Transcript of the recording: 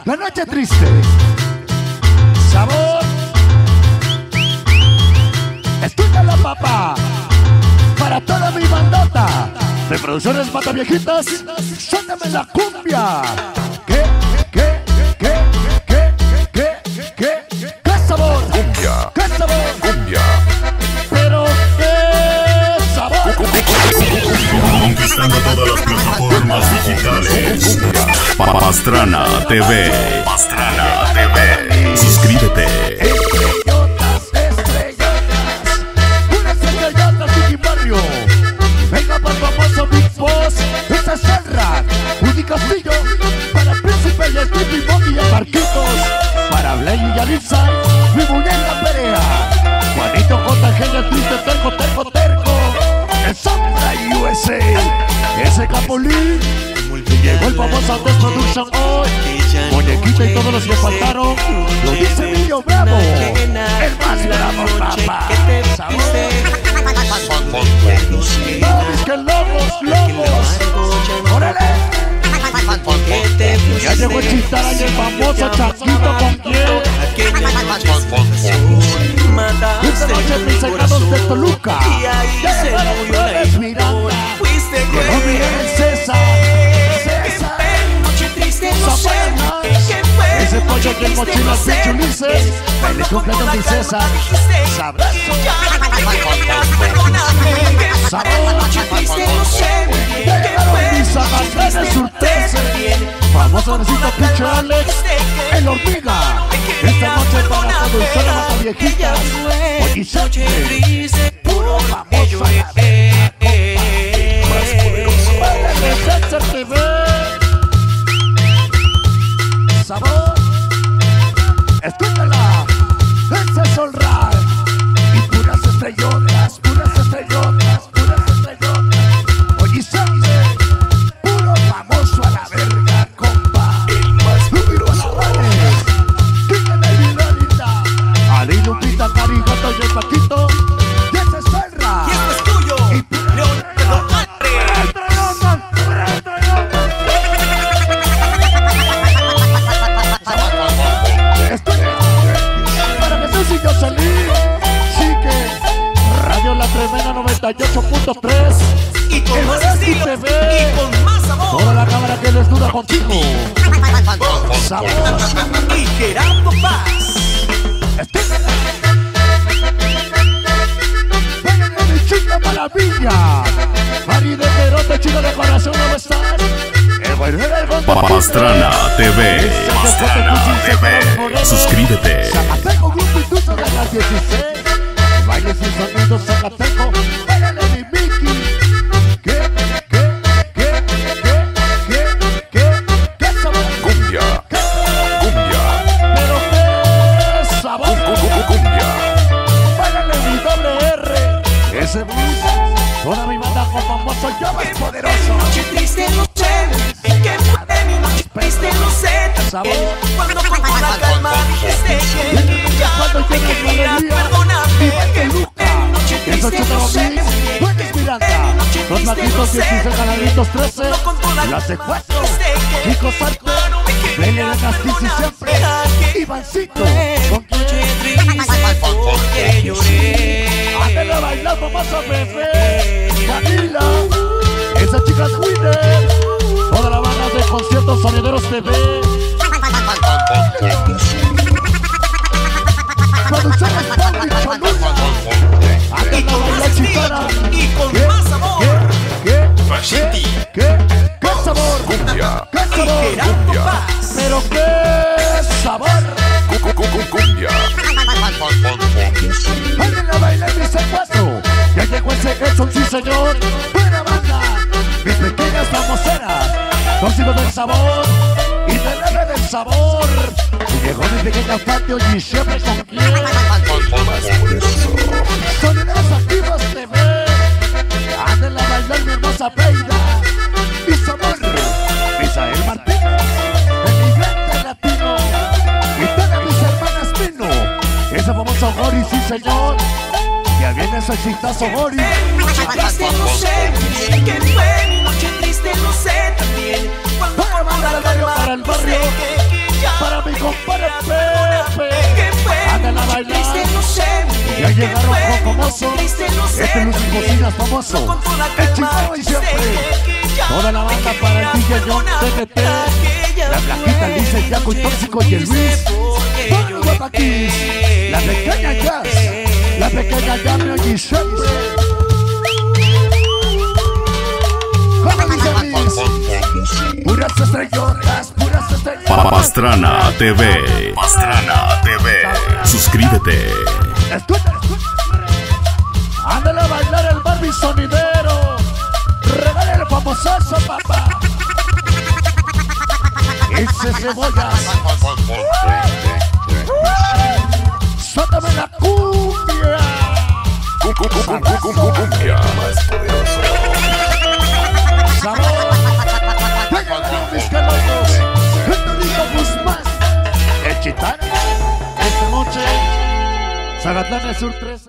La noche triste. Sabor. Escúchalo, papá. Para toda mi bandota de producciones Mata Viejitas, suéltame la cumbia. ¿Qué sabor? Cumbia. ¿Qué sabor? Cumbia. Pero qué sabor. Conquistando todas las plataformas digitales. Pastrana TV. Pastrana TV. Suscríbete. Estrellotas, unas estrellotas Vicky Barrio. Venga para el famoso Big Boss, esa es Serra, Woody Castillo, para Príncipe y el Trippy Monkey y el Marquitos, para Blay y Alisa, mi muñeca Perea, Juanito JG, el triste terco, el Samurai USA, ese Capulín, y llegó el famoso Andes Production hoy, Muñequita y todos los que faltaron, lo dice Niño Bravo, el más bravo, papá, sabor. Sabes que lobos, órale. Ya llegó el Chitara y el famoso Chanquito con quién. Esta noche mis secados de Toluca. Ya llegaron Flores Miranda. Llegó Miguel César. Ese pollo del mochila Pincho Ulises. Baile completo mi César. Sabroso. Ya llegaron mis agarranes surtense. Famoso necesita Pincho Alex. El Hormiga. Esta noche para todo el sol Mata Viejitas. Hoy siempre puro famoso a la verga, compa. Más poderoso. Vale, César TV. Sabor. Escúchala. Ese es Sol Ray. Y puras estrellotas. Oye, siempre puro famoso a la verga, compa. El más poderoso. Quítenme mi Lolita. Ali, Lupita, Carigato y el Paquito. Y ese es Sol Ray. Y esto es tuyo, Leonardo Para Jesús y Jocelyn. Chique. Radio La Tremenda 98.3. y con El más Reski estilo TV. y con más amor. Toda la cámara que les duda contigo. Sabor. Y Gerardo Paz. Págale mi chica maravilla. Mari de Perote, chica de corazón, ¿cómo estás? El guerrero del Gonzalo. Pastrana TV. Pastrana TV. Suscríbete. Zacateco, grupo y tuzo de las 16. Bailes y sonidos Zacateco. Págale mi Mickey. ¿Qué sabor? Cumbia. Cumbia. Pero qué sabor. Cumbia. Págale mi doble R. Ese blues. Toda mi banda con famoso yo más poderoso. Noche triste, no sé. Que fue mi noche triste, no sé. Sabor. Cuando con la calma dijiste que ya Cuando no me llegue la querías, alegría, perdóname. igual que Luca. Noche Eso triste, no Chotero sé. Mix, Fuentes Miranda, los Magnitos 16 Canalitos 13, las de 4, Chicos Arco, Bele de Castillo y siempre, Ivancito, con porque lloré. Ándale a bailar, famosa bebé, Camila, esas chicas Winner, toda la banda de conciertos Sonideros TV, Producciones Pablo y Cholula. Ándale a bailar, Chitara. Y con más amor. ¿Qué sabor? Cumbia. ¿Qué sabor? Gerardo Paz. Pero qué sabor. Cumbia. Alguien la baila en mi C4. Ya llegó ese Edson, sí señor. Buena banda. Mis pequeñas famoseras. Tóxicos del sabor. Y del R del sabor. Y llegó mi pequeña patio y siempre con quién. Sonideros activos TV. Anden a bailar mi hermosa Peida. Mi sabor. Misael Martínez. El migrante latino. Y todas mis hermanas Pino. Ese famoso Gori, sí señor. Ya viene ese exitazo Gori. Noche triste, no sé. Que fue mi noche triste, no sé también. Cuando Para el barrio, para el barrio. famoso. Este es Luis Cocinas famoso. El chingado y siempre. Toda la banda para el DJ John TTT. La Blanquita, Lisa, el Jaco, el Tóxico y el Luis. Todos los guapaquis. La pequeña Jazz. La pequeña Jamio y siempre. ¿Cómo dice Luis? Puras estrellotas, puras estrellotas. Pastrana TV. Pastrana TV. Suscríbete. Escucha, escucha. Ándale a bailar el Barbie sonidero. Regale el famosazo, papá. Ese cebollas. Suéltame la cumbia. Cumbia. Sabor. Mis calocos. Federico Guzmán. El Chitano. Esta noche. Zagatlán del Sur 3.